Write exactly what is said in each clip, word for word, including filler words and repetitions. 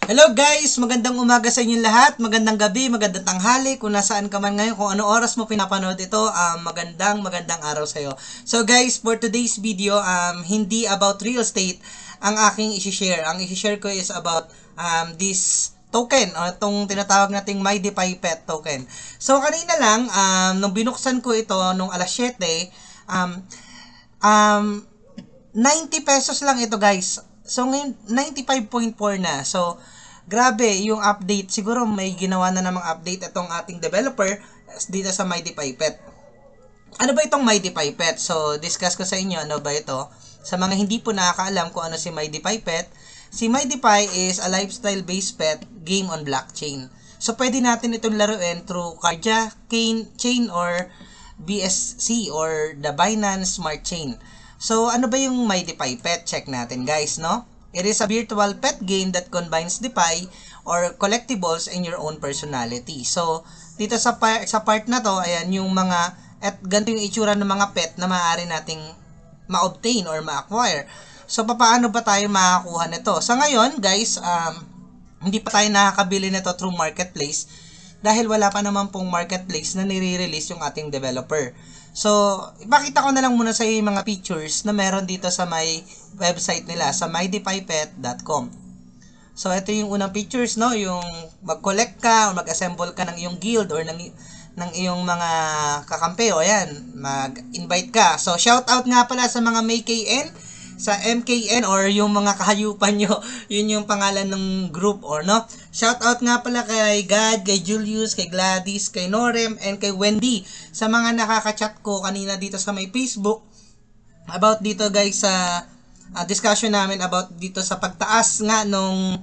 Hello guys! Magandang umaga sa inyong lahat, magandang gabi, magandang tanghali, kung nasaan ka man ngayon, kung ano oras mo pinapanood ito, um, magandang magandang araw sa iyo. So guys, for today's video, um, hindi about real estate ang aking isi-share. Ang isi-share ko is about um, this token, o itong tinatawag nating MyDeFi Pet token. So kanina lang, um, nung binuksan ko ito, nung alas siyete, um, um, ninety pesos lang ito guys. So ngayon, ninety-five point four na. So, grabe, yung update, siguro may ginawa na namang update itong ating developer dito sa MyDeFi Pet. Ano ba itong MyDeFi Pet? So, discuss ko sa inyo ano ba ito. Sa mga hindi po nakakaalam kung ano si MyDeFi Pet, si MyDeFi is a lifestyle-based pet game on blockchain. So, pwede natin itong laruin through Karja Chain or B S C or the Binance Smart Chain. So, ano ba yung MyDeFi Pet? Check natin guys, no? It is a virtual pet game that combines DeFi or collectibles in your own personality. So, dito sa, par sa part na to, ayan, yung mga, at ganito yung itsura ng mga pet na maaari nating ma-obtain or ma-acquire. So, paano ba tayo makakuha nito? Sa ngayon, guys, um, hindi pa tayo nakakabili nito through marketplace dahil wala pa naman pong marketplace na nire-release yung ating developer. So, ipakita ko na lang muna sa iyo yung mga features na meron dito sa may website nila, sa my defi pet dot com. So, ito yung unang features, no? Yung mag-collect ka o mag-assemble ka ng iyong guild or ng, ng iyong mga kakampi. O ayan, mag-invite ka. So, shout out nga pala sa mga May K N, sa M K N or yung mga kahayupan nyo. Yun yung pangalan ng group or no. Shout out nga pala kay God, kay Julius, kay Gladys, kay Norem, and kay Wendy. Sa mga nakaka-chat ko kanina dito sa may Facebook about dito guys sa uh, discussion namin about dito sa pagtaas nga nung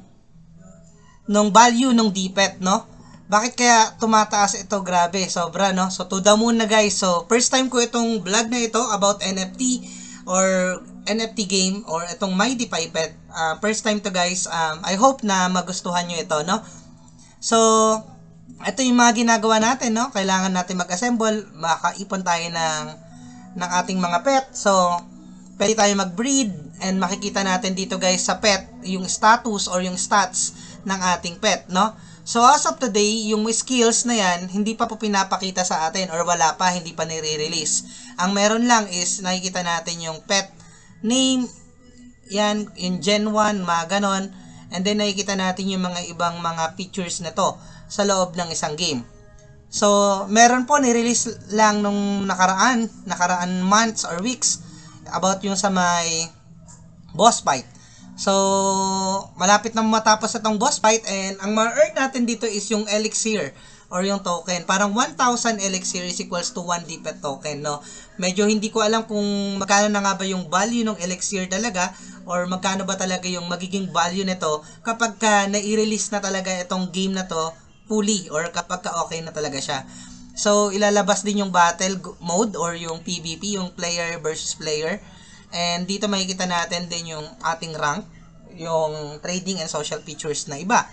nung value nung D P E T, no? Bakit kaya tumataas ito? Grabe, sobra, no? So, to the moon na guys. So, first time ko itong vlog na ito about N F T or N F T game or itong MyDeFi Pet. Uh, first time to guys. Um, I hope na magustuhan nyo ito, no? So, ito yung mga ginagawa natin, no? Kailangan natin mag-assemble, makaipon tayo ng, ng ating mga pet. So, pwede tayo mag-breed and makikita natin dito guys sa pet, yung status or yung stats ng ating pet, no? So, as of today, yung skills na yan, hindi pa po pinapakita sa atin or wala pa, hindi pa nire-release. Ang meron lang is, nakikita natin yung pet name, yan, yung gen one, mga ganon. And then, nakikita natin yung mga ibang mga features na to sa loob ng isang game. So, meron po, nirelease lang nung nakaraan, nakaraan months or weeks, about yung sa may boss fight. So, malapit na matapos itong boss fight and ang ma-earn natin dito is yung elixir or yung token. Parang one thousand elixir is equals to one D P E T token, no? Medyo hindi ko alam kung magkano na nga ba yung value ng elixir talaga or magkano ba talaga yung magiging value nito kapag ka na-i-release na talaga itong game na to fully or kapag ka okay na talaga siya. So, ilalabas din yung battle mode or yung P V P, yung player versus player. And dito makikita natin din yung ating rank, yung trading and social features na iba.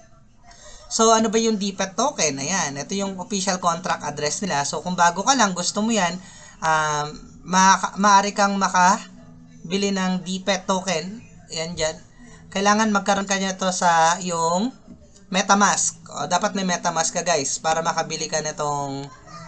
So, ano ba yung D P E T token? Ayan, ito yung official contract address nila. So, kung bago ka lang, gusto mo yan, um, ma maaari kang makabili ng D P E T token. Ayan dyan. Kailangan magkaroon ka nito sa yung MetaMask. O, dapat may MetaMask ka guys para makabili ka nitong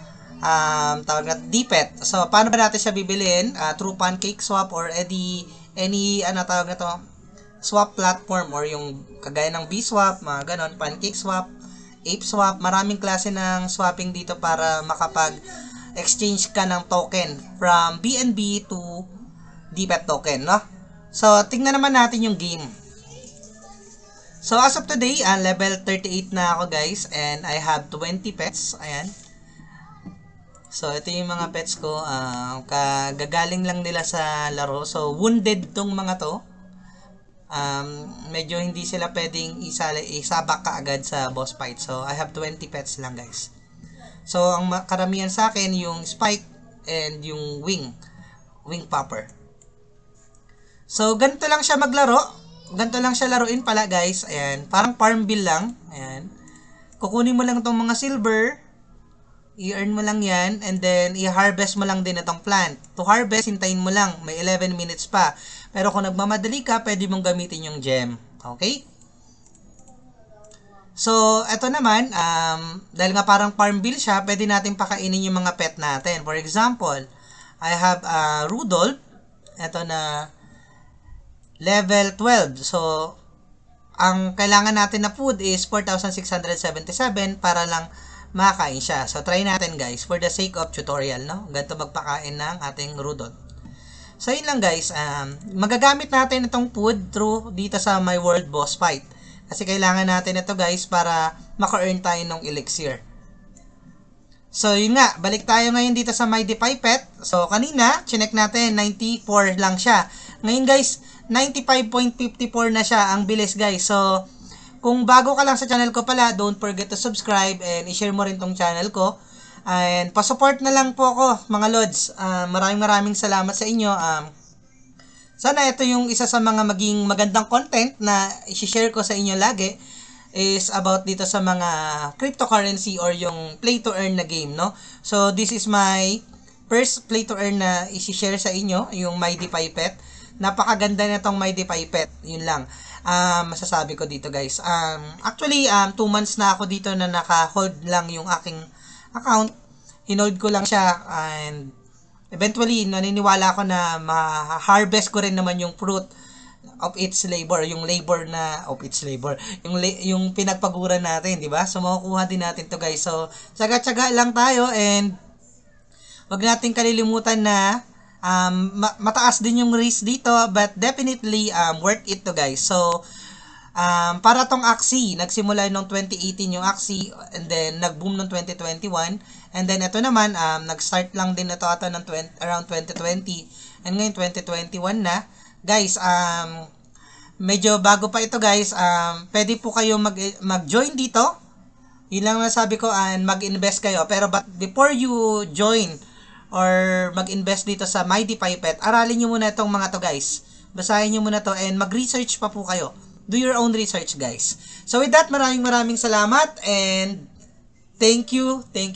um, tawag na D P E T. So, paano ba natin siya bibilin? Uh, through PancakeSwap or any, any ano tawag na to? Swap platform or yung kagaya ng B-Swap, mga ganon, PancakeSwap, ApeSwap, maraming klase ng swapping dito para makapag-exchange ka ng token from B N B to D P E T token, no? So, tingnan naman natin yung game. So, as of today, uh, level thirty-eight na ako guys and I have twenty pets, ayan. So, ito yung mga pets ko, uh, kagagaling lang nila sa laro. So, wounded tong mga to. Um, medyo hindi sila pwedeng isali, isabak ka agad sa boss fight. So, I have twenty pets lang guys. So, ang karamihan sa akin yung spike and yung wing. Wing popper. So, ganito lang siya maglaro. Ganito lang siya laruin pala guys. Ayan. Parang Farmville lang. Ayan. Kukunin mo lang itong mga silver. I-earn mo lang yan. And then, i-harvest mo lang din itong plant. To harvest, hintayin mo lang. May eleven minutes pa. Pero kung nagmamadali ka, pwede mong gamitin yung gem. Okay? So, eto naman, um, dahil nga parang farm bill siya, pwede natin pakainin yung mga pet natin. For example, I have uh, Rudolph. Eto na level twelve. So, ang kailangan natin na food is four thousand six hundred seventy-seven para lang makakain siya. So, try natin guys for the sake of tutorial, no? Ganito magpakain ng ating Rudolph. So, yun lang guys. Um, magagamit natin itong food through dito sa My World Boss Fight. Kasi kailangan natin ito guys para maka-earn tayo ng elixir. So, yun nga. Balik tayo ngayon dito sa My Pipet. So, kanina, chinek natin, ninety-four lang siya. Ngayon guys, ninety-five point five four na siya. Ang bilis guys. So, kung bago ka lang sa channel ko pala, don't forget to subscribe and i-share mo rin tong channel ko. And pa-support na lang po ako, mga Lods. Uh, maraming maraming salamat sa inyo. Um, sana ito yung isa sa mga maging magandang content na i-share ko sa inyo lagi is about dito sa mga cryptocurrency or yung play to earn na game, no? So, this is my first play to earn na i-share sa inyo, yung My Pipet. Napakaganda na itong My Pipet. Yun lang. Um, masasabi ko dito guys. Um, actually, um, two months na ako dito na naka-hold lang yung aking account. Hinold ko lang siya and eventually naniniwala ako na ma-harvest ko rin naman yung fruit of its labor, yung labor na of its labor, yung yung pinagpaguran natin, di ba? So makukuha din natin to guys. So tsaga-tsaga lang tayo and wag nating kalilimutan na um, ma mataas din yung risk dito but definitely um, worth it to guys. So Um, para tong Axie, nagsimula nung twenty eighteen yung Axie and then nag-boom nung twenty twenty-one and then ito naman, um, nag-start lang din ito ata ng twenty, around twenty twenty and ngayon twenty twenty-one na. Guys, um, medyo bago pa ito guys, um, pwede po kayo mag, mag-join dito. Yun lang nasabi ko and mag-invest kayo. Pero but before you join or mag-invest dito sa My Pipet, aralin nyo muna itong mga to guys. Basahin nyo muna to and mag-research pa po kayo. Do your own research guys. So with that, maraming maraming salamat and thank you. Thank you.